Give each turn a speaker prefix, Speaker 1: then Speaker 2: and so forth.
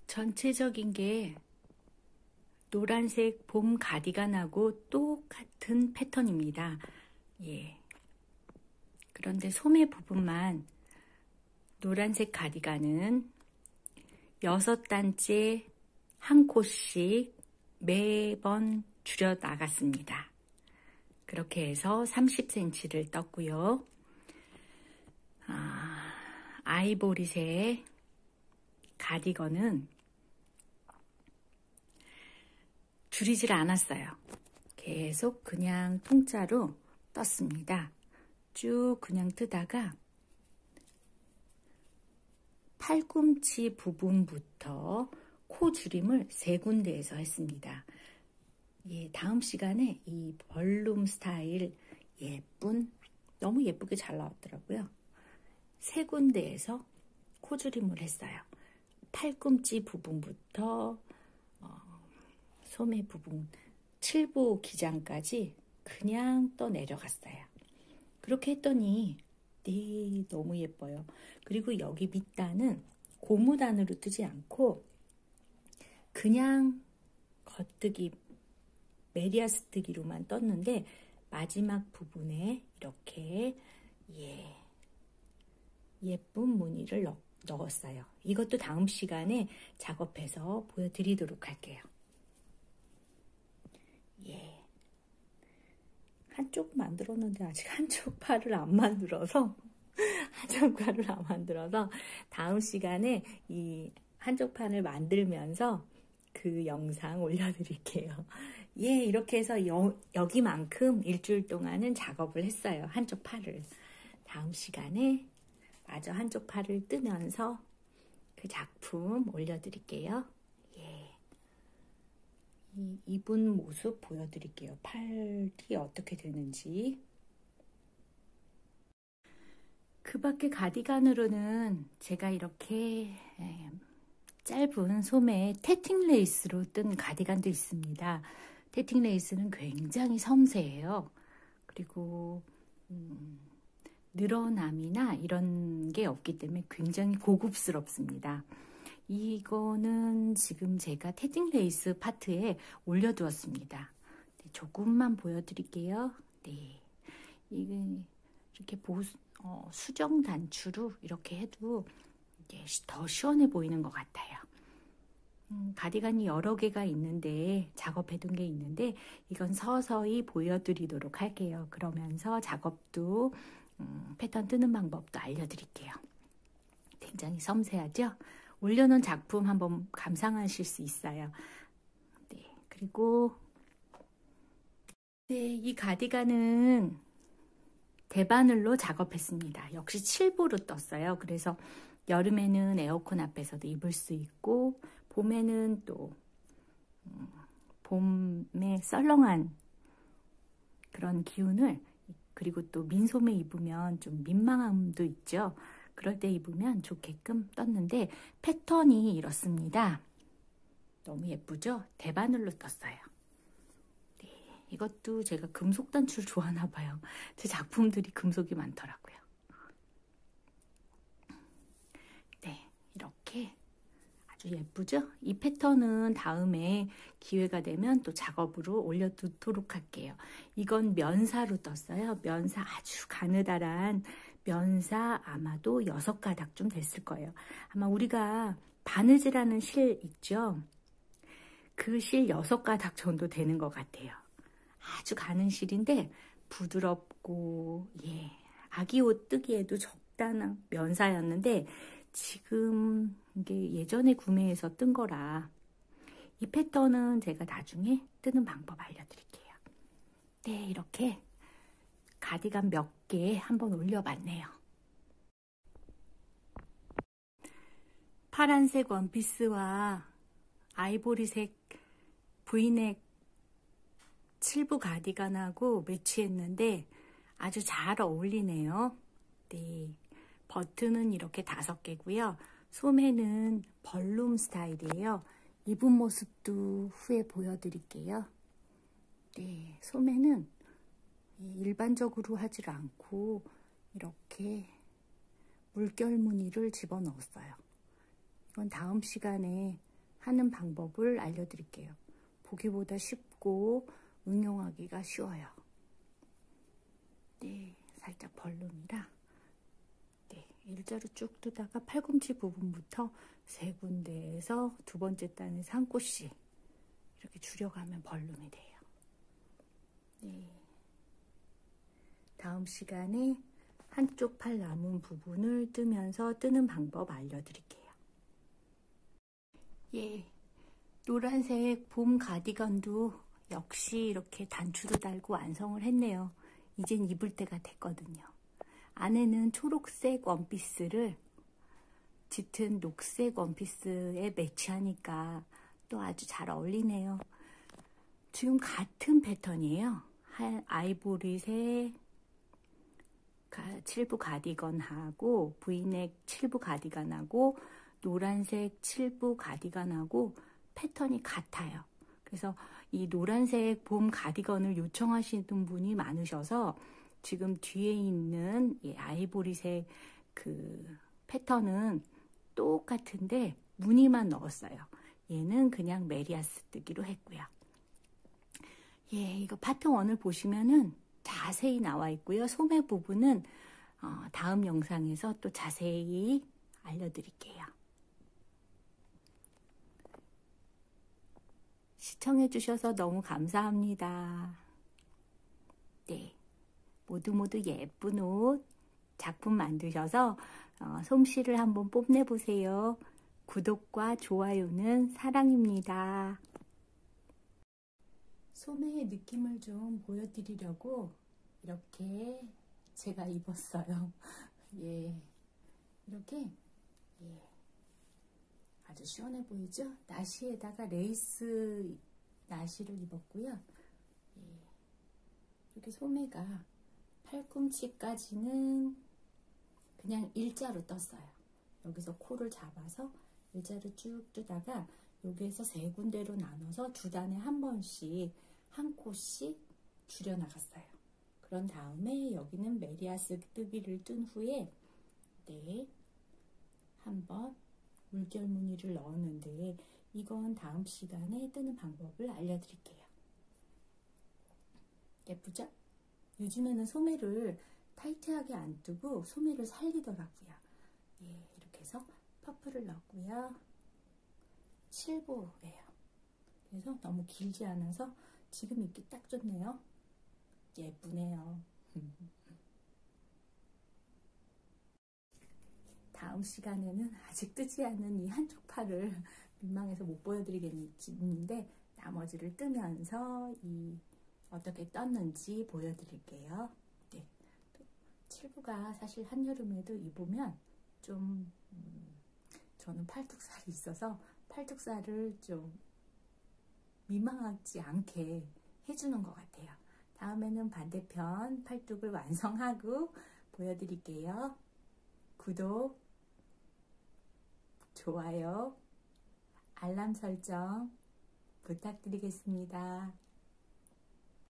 Speaker 1: 전체적인 게 노란색 봄 가디건하고 똑같은 패턴입니다. 예. 그런데 소매 부분만 노란색 가디건은 6단째 한 콧씩 매번 줄여 나갔습니다. 그렇게 해서 30cm를 떴고요. 아이보리색 가디건은 줄이질 않았어요. 계속 그냥 통짜로 떴습니다. 쭉 그냥 뜨다가 팔꿈치 부분부터 코 줄임을 3군데에서 했습니다. 예, 다음 시간에 이 벌룸 스타일 너무 예쁘게 잘 나왔더라고요. 3군데에서 코 줄임을 했어요. 팔꿈치 부분부터 소매 부분 7부 기장까지 그냥 떠 내려갔어요. 그렇게 했더니 너무 예뻐요. 그리고 여기 밑단은 고무단으로 뜨지 않고 그냥 겉뜨기 메리아스 뜨기로만 떴는데 마지막 부분에 이렇게 예쁜 무늬를 넣었어요. 이것도 다음 시간에 작업해서 보여드리도록 할게요. 한쪽 만들었는데 아직 한쪽 팔을 안 만들어서 다음 시간에 이 한쪽 판을 만들면서 그 영상 올려드릴게요. 이렇게 해서 여기만큼 일주일 동안은 작업을 했어요. 한쪽 팔을. 다음 시간에 마저 한쪽 팔을 뜨면서 그 작품 올려드릴게요. 이 입은 모습 보여드릴게요. 팔이 어떻게 되는지. 그 밖에 가디건으로는 제가 이렇게 짧은 소매에 태팅 레이스로 뜬 가디건도 있습니다. 태팅 레이스는 굉장히 섬세해요. 그리고 늘어남이나 이런 게 없기 때문에 굉장히 고급스럽습니다. 이거는 지금 제가 태팅 레이스 파트에 올려두었습니다. 조금만 보여드릴게요. 이게 이렇게 수정 단추로 이렇게 해도 이게 더 시원해 보이는 것 같아요. 가디건이 여러 개가 있는데 작업해둔 게 있는데 이건 서서히 보여드리도록 할게요. 그러면서 작업도 패턴 뜨는 방법도 알려드릴게요. 굉장히 섬세하죠? 올려놓은 작품 한번 감상하실 수 있어요. 그리고 이 가디건은 대바늘로 작업했습니다. 역시 7부로 떴어요. 그래서 여름에는 에어컨 앞에서도 입을 수 있고 봄에는 또 봄에 썰렁한 그런 기운을 그리고 또 민소매 입으면 좀 민망함도 있죠. 그럴 때 입으면 좋게끔 떴는데 패턴이 이렇습니다. 너무 예쁘죠? 대바늘로 떴어요. 이것도 제가 금속 단추를 좋아하나 봐요. 제 작품들이 금속이 많더라고요. 이렇게 아주 예쁘죠? 이 패턴은 다음에 기회가 되면 또 작업으로 올려두도록 할게요. 이건 면사로 떴어요. 면사 아주 가느다란 면사 아마도 6가닥쯤 됐을 거예요. 아마 우리가 바느질하는 실 있죠? 그 실 6가닥 정도 되는 것 같아요. 아주 가는 실인데 부드럽고 아기 옷 뜨기에도 적당한 면사였는데 지금 이게 예전에 구매해서 뜬 거라 이 패턴은 제가 나중에 뜨는 방법 알려드릴게요. 이렇게 가디건 몇 개 한번 올려봤네요. 파란색 원피스와 아이보리색 브이넥 7부 가디건하고 매치했는데 아주 잘 어울리네요. 버튼은 이렇게 5개고요. 소매는 벌룸 스타일이에요. 입은 모습도 후에 보여드릴게요. 소매는 일반적으로 하질 않고 이렇게 물결 무늬를 집어넣었어요. 이건 다음 시간에 하는 방법을 알려드릴게요. 보기보다 쉽고 응용하기가 쉬워요. 네, 살짝 벌름이라 네, 일자로 쭉 뜨다가 팔꿈치 부분부터 세 군데에서 두 번째 단에서 한 곳씩 이렇게 줄여가면 벌름이 돼요. 네. 다음 시간에 한쪽 팔 남은 부분을 뜨면서 뜨는 방법 알려드릴게요. 예, 노란색 봄 가디건도 역시 이렇게 단추도 달고 완성을 했네요. 이젠 입을 때가 됐거든요. 안에는 초록색 원피스를 짙은 녹색 원피스에 매치하니까 또 아주 잘 어울리네요. 지금 같은 패턴이에요. 아이보리색 7부 가디건하고 브이넥 7부 가디건하고 노란색 7부 가디건하고 패턴이 같아요. 그래서 이 노란색 봄 가디건을 요청하시는 분이 많으셔서 지금 뒤에 있는 아이보리색 그 패턴은 똑같은데 무늬만 넣었어요. 얘는 그냥 메리아스 뜨기로 했고요. 예, 이거 파트 1을 보시면은 자세히 나와 있고요. 소매 부분은 다음 영상에서 또 자세히 알려드릴게요. 시청해주셔서 너무 감사합니다. 네, 모두 예쁜 옷 작품 만드셔서 솜씨를 한번 뽐내보세요. 구독과 좋아요는 사랑입니다. 소매의 느낌을 좀 보여드리려고 이렇게 제가 입었어요. 예, 이렇게 예, 아주 시원해 보이죠? 나시에다가 레이스 나시를 입었고요. 예, 이렇게 소매가 팔꿈치까지는 그냥 일자로 떴어요. 여기서 코를 잡아서 일자로 쭉 뜨다가 여기에서 세 군데로 나눠서 두 단에 한 번씩 한 코씩 줄여 나갔어요. 그런 다음에 여기는 메리아스 뜨기를 뜬 후에 네, 한번 물결 무늬를 넣었는데 이건 다음 시간에 뜨는 방법을 알려드릴게요. 예쁘죠? 요즘에는 소매를 타이트하게 안 뜨고 소매를 살리더라고요. 예, 이렇게 해서 퍼플을 넣었고요. 7부예요. 그래서 너무 길지 않아서 지금 입기 딱 좋네요. 예쁘네요. 다음 시간에는 아직 뜨지 않은 이 한쪽 팔을 민망해서 못 보여드리겠는데 나머지를 뜨면서 어떻게 떴는지 보여드릴게요. 네. 7부가 사실 한여름에도 입으면 좀 저는 팔뚝살이 있어서 팔뚝살을 좀 민망하지 않게 해주는 것 같아요. 다음에는 반대편 팔뚝을 완성하고 보여드릴게요. 구독, 좋아요, 알람 설정 부탁드리겠습니다.